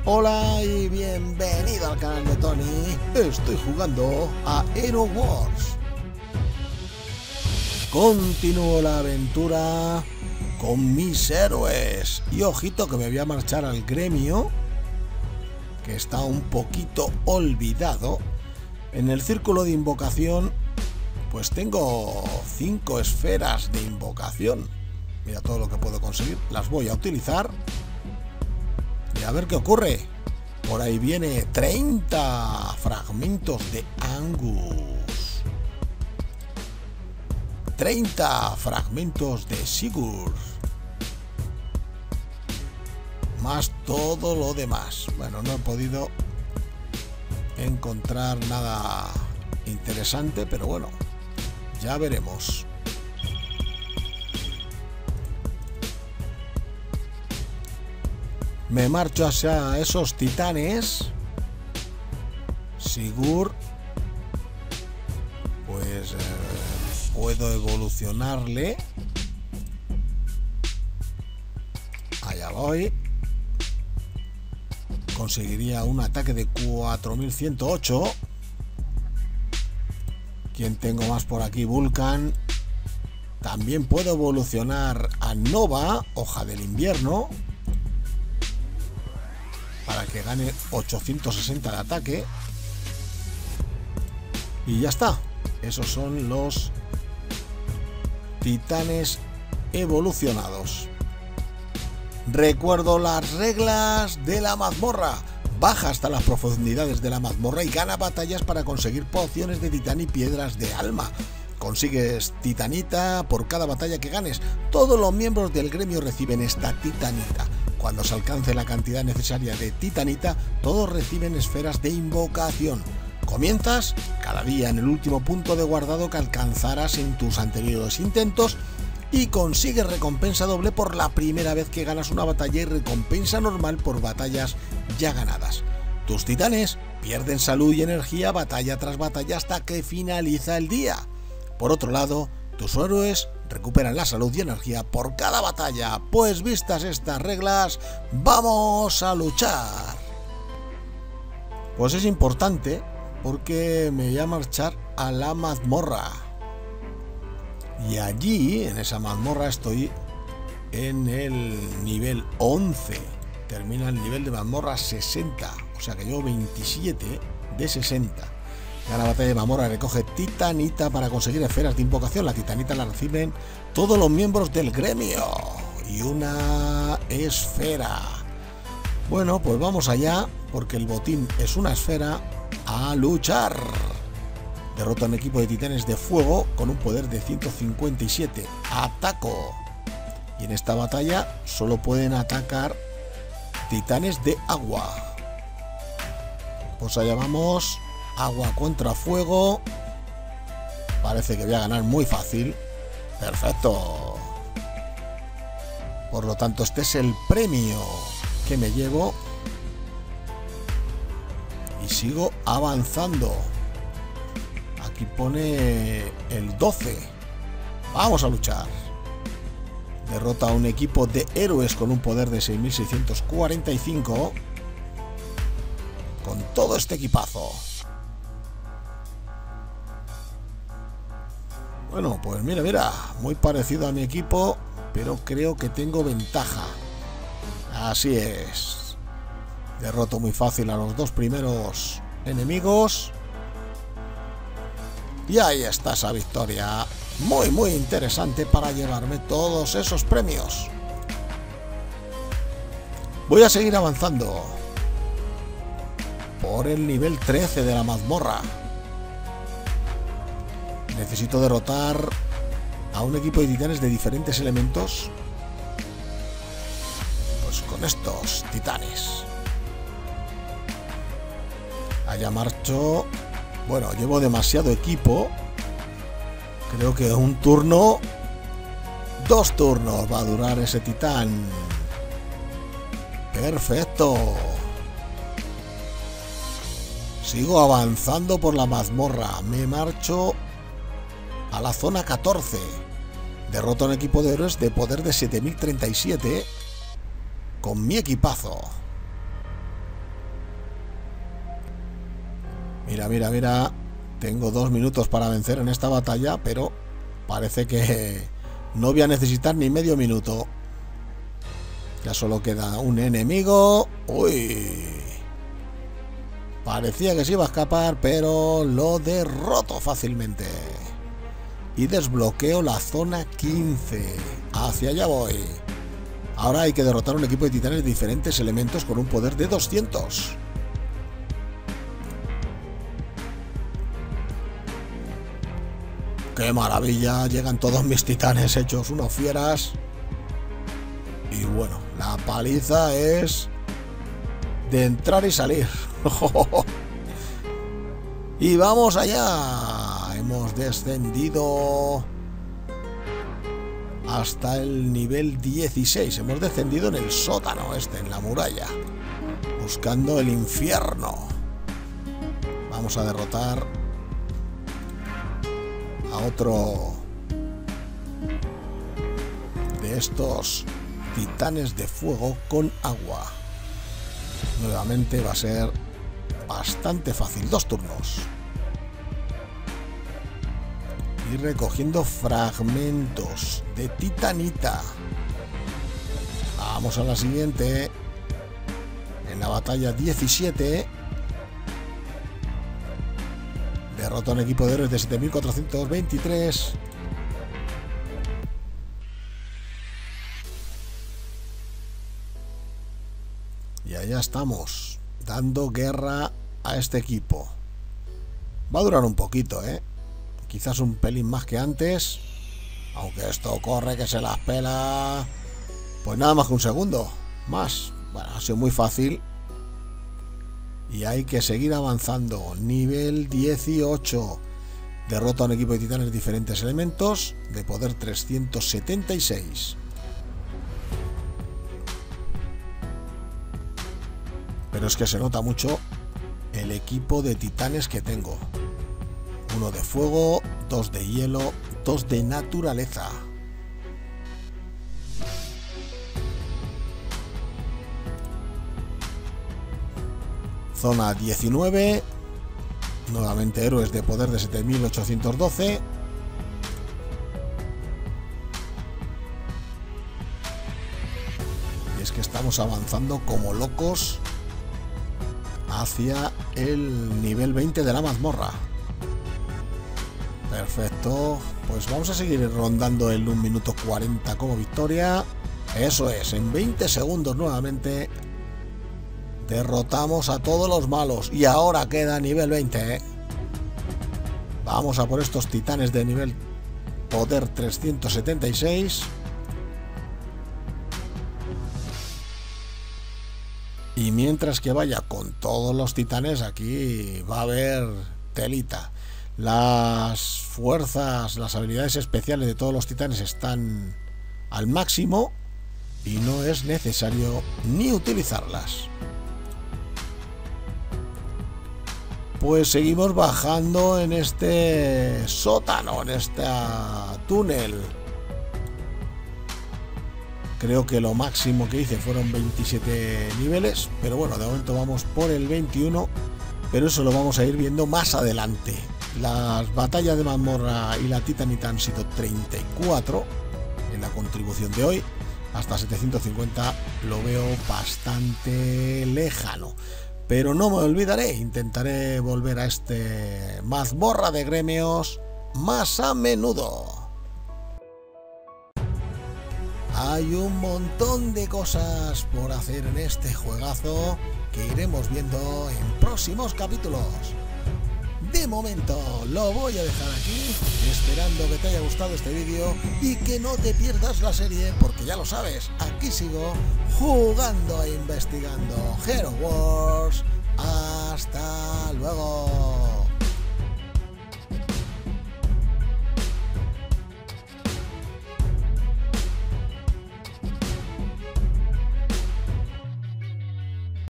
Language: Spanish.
Hola y bienvenido al canal de Tony. Estoy jugando a Hero Wars. Continúo la aventura con mis héroes. Y ojito que me voy a marchar al gremio, que está un poquito olvidado. En el círculo de invocación, pues tengo 5 esferas de invocación. Mira todo lo que puedo conseguir. Las voy a utilizar. Y a ver qué ocurre. Por ahí viene 30 fragmentos de Angus. 30 fragmentos de Sigurd. Más todo lo demás. Bueno, no he podido encontrar nada interesante, pero bueno, ya veremos. Me marcho hacia esos titanes. Sigurd, pues puedo evolucionarle. Allá voy. Conseguiría un ataque de 4108. ¿Quién tengo más por aquí? Vulcan. También puedo evolucionar a Nova, hoja del invierno, para que gane 860 de ataque. Y ya está. Esos son los titanes evolucionados. Recuerdo las reglas de la mazmorra. Baja hasta las profundidades de la mazmorra y gana batallas para conseguir pociones de titán y piedras de alma. Consigues titanita por cada batalla que ganes. Todos los miembros del gremio reciben esta titanita. Cuando se alcance la cantidad necesaria de titanita, todos reciben esferas de invocación. Comienzas cada día en el último punto de guardado que alcanzarás en tus anteriores intentos y consigues recompensa doble por la primera vez que ganas una batalla y recompensa normal por batallas ya ganadas. Tus titanes pierden salud y energía batalla tras batalla hasta que finaliza el día. Por otro lado, tus héroes recuperan la salud y energía por cada batalla. Pues vistas estas reglas, ¡vamos a luchar! Pues es importante porque me voy a marchar a la mazmorra. Y allí, en esa mazmorra, estoy en el nivel 11. Termina el nivel de mazmorra 60. O sea que llevo 27 de 60. Gana batalla de mazmorra, recoge titanita para conseguir esferas de invocación. La titanita la reciben todos los miembros del gremio. Y una esfera. Bueno, pues vamos allá, porque el botín es una esfera. A luchar. Derrota a un equipo de titanes de fuego con un poder de 157. Ataco. Y en esta batalla solo pueden atacar titanes de agua. Pues allá vamos. Agua contra fuego. Parece que voy a ganar muy fácil. Perfecto. Por lo tanto, este es el premio que me llevo. Y sigo avanzando. Aquí pone el 12. Vamos a luchar. Derrota a un equipo de héroes con un poder de 6645. Con todo este equipazo. Bueno, pues mira, muy parecido a mi equipo, pero creo que tengo ventaja. Así es. Derroto muy fácil a los dos primeros enemigos. Y ahí está esa victoria. Muy interesante para llevarme todos esos premios. Voy a seguir avanzando por el nivel 13 de la mazmorra. Necesito derrotar a un equipo de titanes de diferentes elementos. Pues con estos titanes. Allá marcho. Bueno, llevo demasiado equipo. Creo que un turno, 2 turnos va a durar ese titán. Perfecto. Sigo avanzando por la mazmorra. Me marcho a la zona 14. Derroto a un equipo de héroes de poder de 7037 con mi equipazo. Mira, mira, mira. Tengo 2 minutos para vencer en esta batalla, pero parece que no voy a necesitar ni medio minuto. Ya solo queda un enemigo. ¡Uy! Parecía que se iba a escapar, pero lo derroto fácilmente. Y desbloqueo la zona 15. Hacia allá voy. Ahora hay que derrotar un equipo de titanes de diferentes elementos con un poder de 200. ¡Qué maravilla! Llegan todos mis titanes hechos unos fieras. Y bueno, la paliza es de entrar y salir. Y vamos allá. Hemos descendido hasta el nivel 16. Hemos descendido en el sótano en la muralla, buscando el infierno. Vamos a derrotar a otro de estos titanes de fuego con agua. Nuevamente va a ser bastante fácil. 2 turnos. Y recogiendo fragmentos de titanita. Vamos a la siguiente. En la batalla 17 derrota a un equipo de héroes de 7423. Y allá estamos, dando guerra a este equipo. Va a durar un poquito, quizás un pelín más que antes. Aunque esto corre que se las pela. Pues nada más que un segundo más. Bueno, ha sido muy fácil. Y hay que seguir avanzando. Nivel 18. Derrota a un equipo de titanes de diferentes elementos. De poder 376. Pero es que se nota mucho el equipo de titanes que tengo. 1 de fuego, 2 de hielo, 2 de naturaleza. Zona 19. Nuevamente héroes de poder de 7812. Y es que estamos avanzando como locos hacia el nivel 20 de la mazmorra. Perfecto. Pues vamos a seguir rondando el 1 minuto 40 como victoria. Eso es, en 20 segundos nuevamente derrotamos a todos los malos. Y ahora queda nivel 20, Vamos a por estos titanes de nivel poder 376. Y mientras que vaya con todos los titanes, aquí va a haber telita. Las fuerzas, las habilidades especiales de todos los titanes están al máximo y no es necesario ni utilizarlas. Pues seguimos bajando en este sótano, en este túnel. Creo que lo máximo que hice fueron 27 niveles, pero bueno, de momento vamos por el 21, pero eso lo vamos a ir viendo más adelante. Las batallas de mazmorra y la titanita han sido 34 en la contribución de hoy. Hasta 750 lo veo bastante lejano. Pero no me olvidaré, intentaré volver a este mazmorra de gremios más a menudo. Hay un montón de cosas por hacer en este juegazo que iremos viendo en próximos capítulos. De momento lo voy a dejar aquí, esperando que te haya gustado este vídeo y que no te pierdas la serie, porque ya lo sabes, aquí sigo jugando e investigando Hero Wars. Hasta luego.